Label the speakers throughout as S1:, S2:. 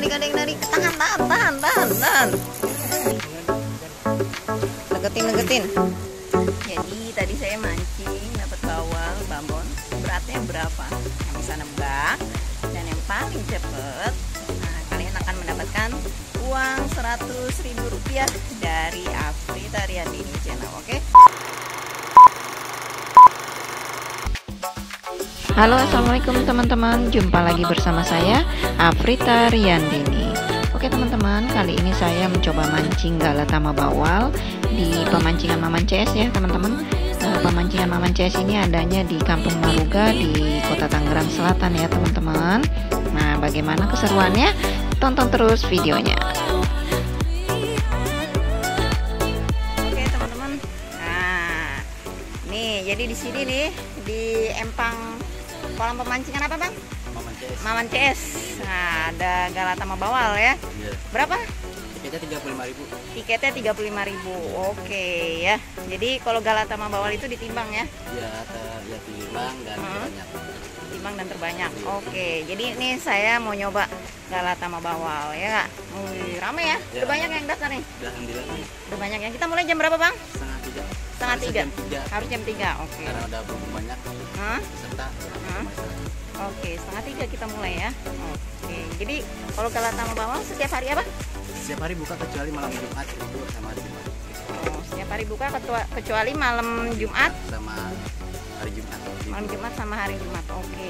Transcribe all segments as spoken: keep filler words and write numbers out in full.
S1: narik, ada yang narik. Tahan, tahan, tahan, tahan, tahan. Deketin, deketin. Jadi tadi saya mancing dapat bawal babon. Beratnya berapa? Yang bisa nebak dan yang paling cepet, nah, kalian akan mendapatkan uang seratus ribu rupiah dari Afrita Riyandini channel. Oke? Halo, assalamualaikum teman-teman. Jumpa lagi bersama saya Afrita Riyandini. Oke teman-teman, kali ini saya mencoba mancing galatama bawal di pemancingan Maman C S ya teman-teman. Uh, pemancingan Maman C S ini adanya di Kampung Maruga di Kota Tangerang Selatan ya teman-teman. Nah, bagaimana keseruannya? Tonton terus videonya. Oke teman-teman. Nah, nih jadi di sini nih di empang kolam pemancingan apa bang?
S2: Maman C S.
S1: Maman C S. Nah, ada galatama bawal ya.
S2: Iya.
S1: Berapa?
S2: Tiketnya tiga puluh lima ribu.
S1: Tiketnya tiga puluh lima ribu. Oke ya. Jadi kalau galatama bawal itu ditimbang ya?
S2: Iya, ya timbang dan
S1: Hmm.
S2: banyak.
S1: Timbang dan terbanyak. Oke. Jadi ini saya mau nyoba galatama bawal ya. Wih, rame ya?
S2: Ya.
S1: Udah banyak yang daftar nih?
S2: Udah alhamdulillah nih.
S1: Udah banyak yang. Kita mulai jam berapa bang?
S2: Setengah tiga.
S1: Setengah
S2: Harusnya
S1: tiga.
S2: jam tiga.
S1: Harus jam tiga. Oke.
S2: Karena udah belum banyak
S1: Hah?
S2: peserta.
S1: Hah? Oke, setengah tiga kita mulai ya. Oke. Jadi kalau galatama bawal setiap hari apa?
S2: Setiap hari buka kecuali malam Jumat itu sama hari Jumat.
S1: Oh, setiap hari buka ketua- kecuali malam Jumat.
S2: Sama hari Jumat.
S1: Malam Jumat sama hari Jumat. Oke.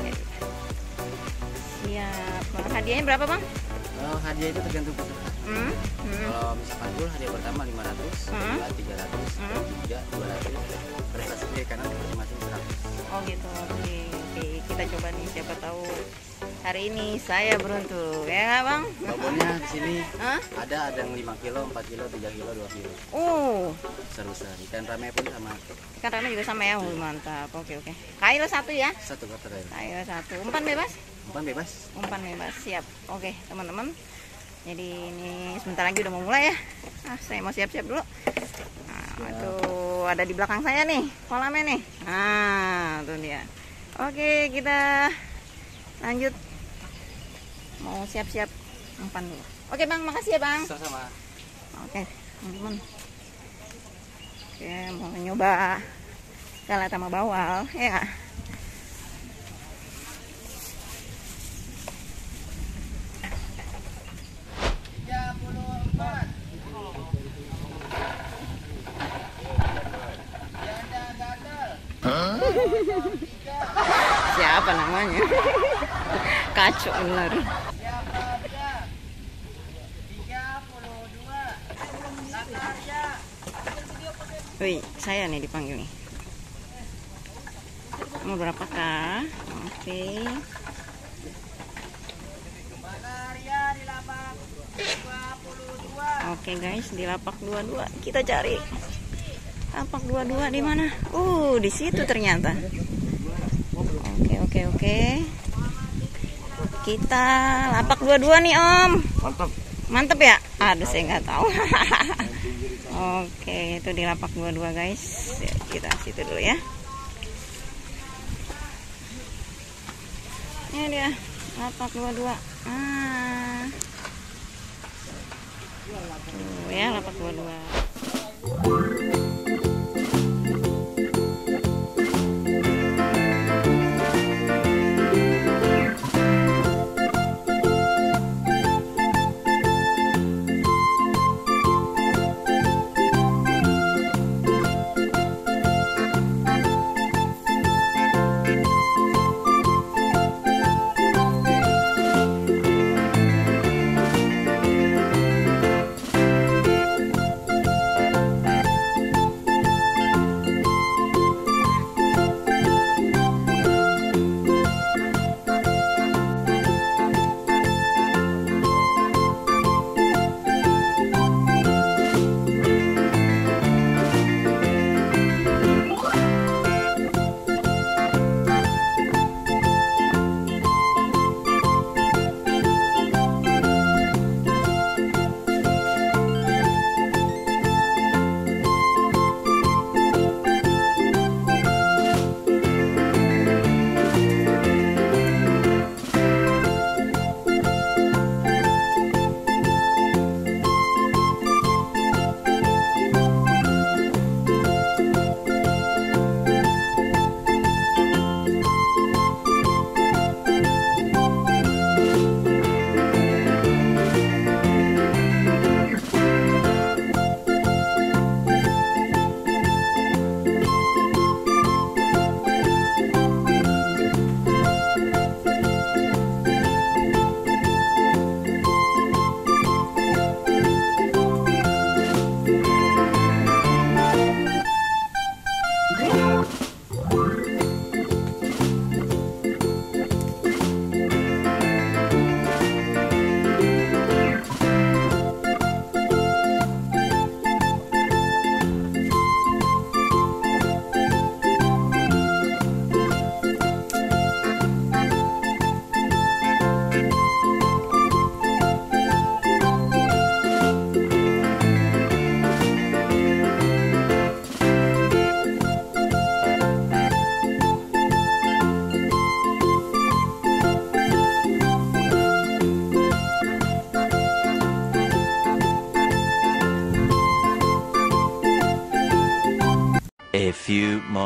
S1: Siap. Bang, hadiahnya berapa bang?
S2: Kalau hadiah itu tergantung peserta.
S1: Hmm? Hmm.
S2: Kalau misalkan full hadiah pertama lima ratus,
S1: Hmm.
S2: kedua tiga ratus,
S1: Hmm.
S2: ketiga dua ratus, prestasi kiri kanan masing-masing seratus.
S1: Oh gitu. Oke. Oke. Kita coba nih. Siapa tahu hari ini saya beruntung. Ya nggak bang?
S2: Babonnya di sini
S1: Hah?
S2: ada ada yang lima kilo, empat kilo, tiga kilo, dua kilo.
S1: Uh.
S2: Besar-besar. Ikan rame pun sama
S1: Ikan rame juga sama ya. Uh, mantap. Oke oke. Kail satu ya.
S2: satu kotor air.
S1: Kail satu. Umpan bebas.
S2: Umpan bebas.
S1: Umpan bebas. Siap. Oke teman-teman. Jadi ini sebentar lagi udah mau mulai ya. Ah, saya mau siap-siap dulu. Nah, tuh ada di belakang saya nih kolamnya nih. Nah, tuh dia. Oke, kita lanjut. Mau siap-siap umpan dulu. Oke bang, makasih ya bang.
S2: Sama-sama.
S1: Oke, teman-teman. Oke, mau nyoba galatama bawal ya. Siapa namanya? Kacau bener. Wih, saya nih dipanggil nih. Mau berapakah? Oke. Oke guys, di lapak dua puluh dua kita cari. Lapak dua puluh dua di mana? Uh, di situ ternyata. Oke, oke, oke. Kita lapak dua puluh dua nih, Om.
S2: Mantap.
S1: Mantep ya? Aduh, saya nggak tahu. Oke, itu di lapak dua puluh dua, guys. Ya, kita situ dulu ya. Ini dia, lapak dua puluh dua. Ah. Tuh ya, lapak dua puluh dua.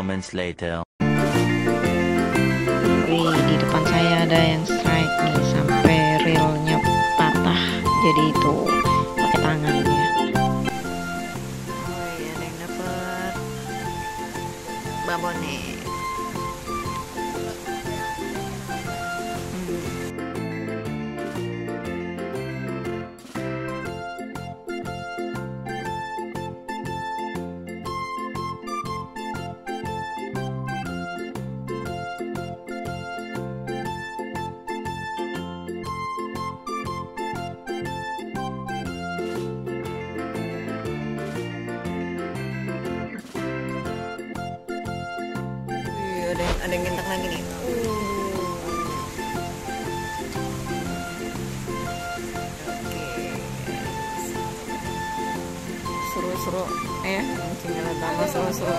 S3: moments later.
S1: Wih, di depan saya ada yang strike nih sampai reelnya patah. Jadi itu pakai tangannya. Oh iya, ada yang dapet babonnya. Ada yang, ada yang gentak lagi nih. Seru-seru ya, mancing galatama seru-seru.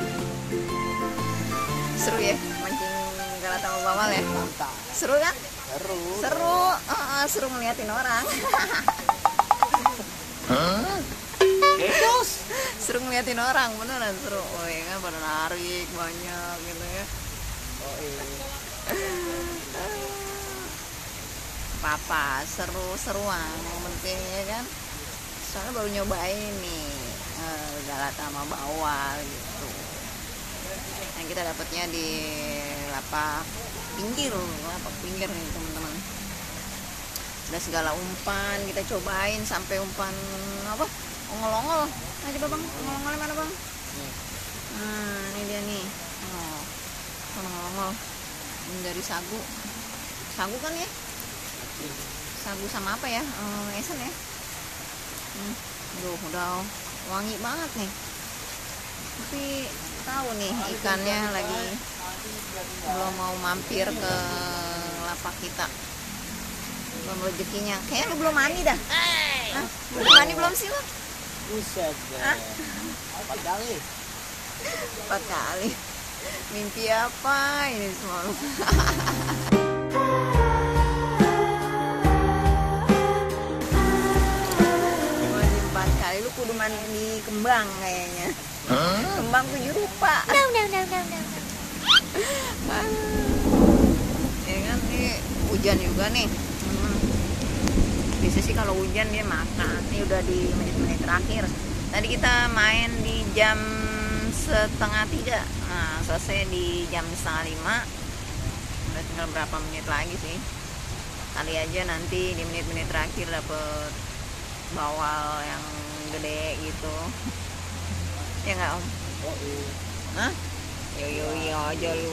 S1: Seru ya, mancing galatama bawal ya. Seru kan?
S2: Seru.
S1: Seru, uh, seru ngeliatin orang. Seru ngeliatin orang, beneran seru. Oh iya kan, pada narik banyak gitu ya. Oh iya. Papa seru-seruan, yang penting ya kan. Soalnya baru nyobain nih uh, galatama bawal gitu. Yang kita dapatnya di lapak pinggir, lapak pinggir nih teman-teman. Ada segala umpan, kita cobain sampai umpan apa? Ongol-ongol. Nah, coba bang, ongol-ongolnya mana bang? Nah, ini dia nih. Oh, ongol-ongol. Ini dari sagu. Sagu kan ya? Sagu sama apa ya? Hmm, esen ya? Hmm, aduh, udah wangi banget nih. Tapi tahu nih ikannya lagi belum mau mampir ke lapak kita. Belum rezekinya. Kayaknya lu belum mandi dah. Hah? Belum mandi belum sih lu?
S2: Buset deh. Empat kali.
S1: Empat kali. Mimpi apa ini semalam? Mandi empat kali, lu kudu mandi di kembang kayaknya. Kembang tujuh rupa. No no no no no. Ya kan nih hujan juga nih. Hmm. Biasa sih kalau hujan dia makan. Ini udah di menit-menit terakhir. Tadi kita main di jam setengah tiga. Nah, selesai di jam setengah lima. Udah tinggal berapa menit lagi sih. Kali aja nanti di menit-menit terakhir dapet bawal yang gede gitu. Ya nggak om? Hah? Yo yo yo aja lu.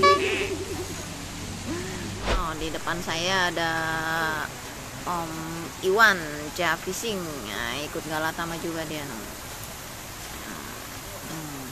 S1: Oh, di depan saya ada Om Iwan Ca Fishing. Nah, ikut galatama juga dia. Hmm.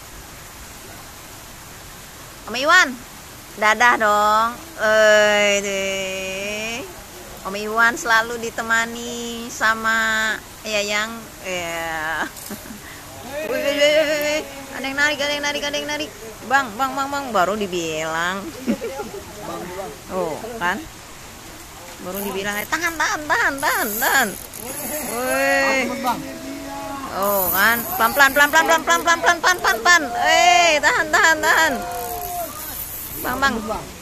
S1: Om Iwan, dadah dong. Eh, deh. Om Iwan selalu ditemani sama Yayang. Ya. Wih, wih, wih, wih. Ada yang narik, ada yang narik, ada yang narik. Bang, bang, bang, bang, baru dibilang. Oh, kan? Baru dibilang, tahan, tahan, tahan, tahan, tahan. Wih. Oh, kan? Pelan, pelan, pelan, pelan, pelan, pelan, pelan, pelan, pelan, pelan, pelan. Eh, tahan, tahan, tahan. Bang, bang.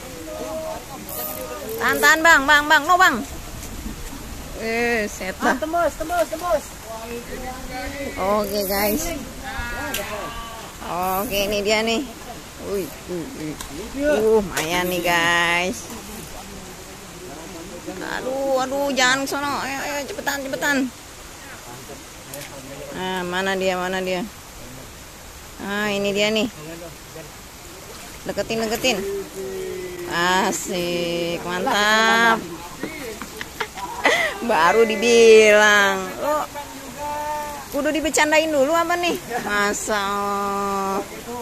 S1: Tahan, tahan, bang, bang, bang, no, bang. Eh, set lah.
S2: Tembus, tembus, tembus.
S1: Oke guys. Oke, ini dia nih. Wih, uh, uh, uh, lumayan nih guys. Aduh, aduh, jangan sono. Ayo, ayo, cepetan, cepetan. Nah, mana dia, mana dia? Ah, ini dia nih. Deketin, deketin. Asik, mantap. Baru dibilang. Lo kudu dibecandain dulu apa nih? Masa Allah.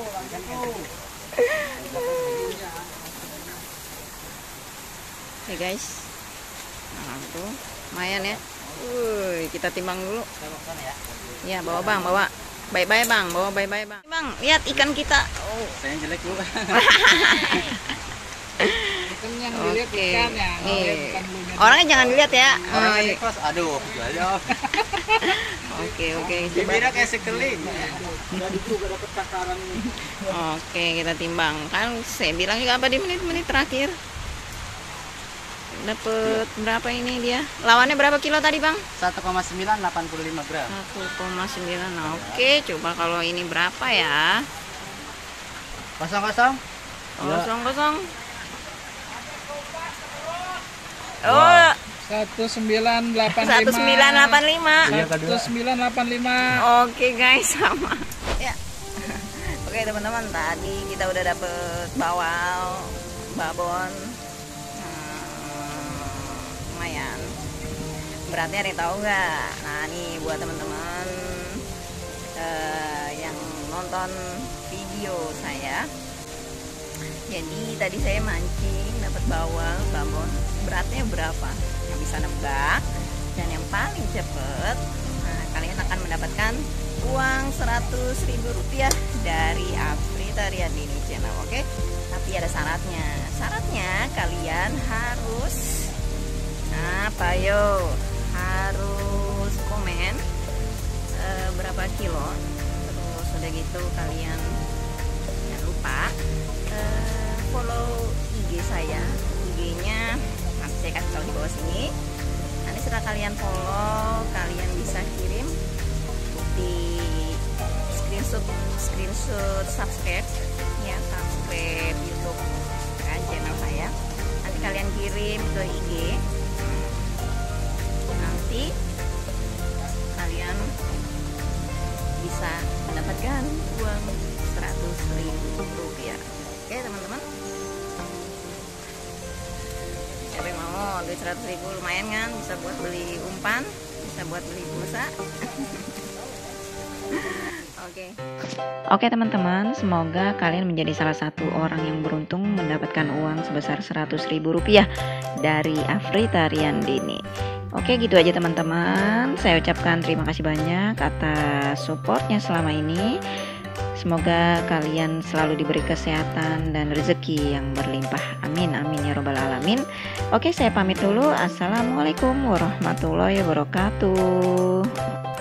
S1: Oke guys. Nah, tuh lumayan ya. Wuih, kita timbang dulu. Ya, bawa bang, bawa. Bye-bye bang, bawa bye-bye bang. Bang, lihat ikan kita. Oh,
S2: Saya jelek lu. Ikannya
S3: dilihat
S1: Oke.
S3: ikan ya.
S1: Iya.
S3: Bukan bulunya.
S1: Orangnya jangan dilihat ya.
S2: Orang
S1: Oh,
S2: kan
S1: iya.
S2: ikhlas, aduh, gaya.
S1: Oke, oke. Coba.
S2: Bibirnya kayak sekeling.
S3: Tadi juga dapat takaran ini.
S1: Oke, kita timbang. Kan saya bilang juga apa di menit-menit terakhir. Dapat berapa ini dia? Lawannya berapa kilo tadi, Bang?
S2: satu koma sembilan delapan puluh lima gram.
S1: satu koma sembilan. Oke, coba kalau ini berapa ya?
S2: Kosong-kosong.
S1: Kosong kosong. Oh,
S3: satu sembilan delapan lima.
S1: satu sembilan delapan lima.
S3: satu sembilan delapan lima.
S1: Oke guys, sama. Ya. Oke teman-teman, tadi kita udah dapet bawal, babon. Hmm, lumayan. Beratnya ada yang tahu nggak? Nah nih buat teman-teman eh, yang nonton video saya. Jadi tadi saya mancing dapat bawal, babon. Beratnya berapa? Yang bisa nebak dan yang paling cepet, nah, kalian akan mendapatkan uang seratus ribu rupiah dari Afrita Riyandini channel. Oke, tapi ada syaratnya. Syaratnya kalian harus apa yo? Harus komen eh, berapa kilo. Terus udah gitu kalian jangan lupa eh, follow I G saya. I G-nya nanti saya kasih tahu di bawah sini. Nanti setelah kalian follow, kalian bisa kirim di screenshot screenshot subscribe ya, subscribe YouTube kan channel saya. Nanti kalian kirim ke I G. Nanti kalian bisa mendapatkan uang seratus ribu rupiah. Oke teman-teman, siapa yang mau duit seratus ribu? Lumayan kan, bisa buat beli umpan, bisa buat beli pulsa. Oke. Oke teman-teman, semoga kalian menjadi salah satu orang yang beruntung mendapatkan uang sebesar seratus ribu rupiah dari Afrita Riyandini. Oke, gitu aja teman-teman. Saya ucapkan terima kasih banyak atas supportnya selama ini. Semoga kalian selalu diberi kesehatan dan rezeki yang berlimpah. Amin, amin ya robbal alamin. Oke, saya pamit dulu. Assalamualaikum warahmatullahi wabarakatuh.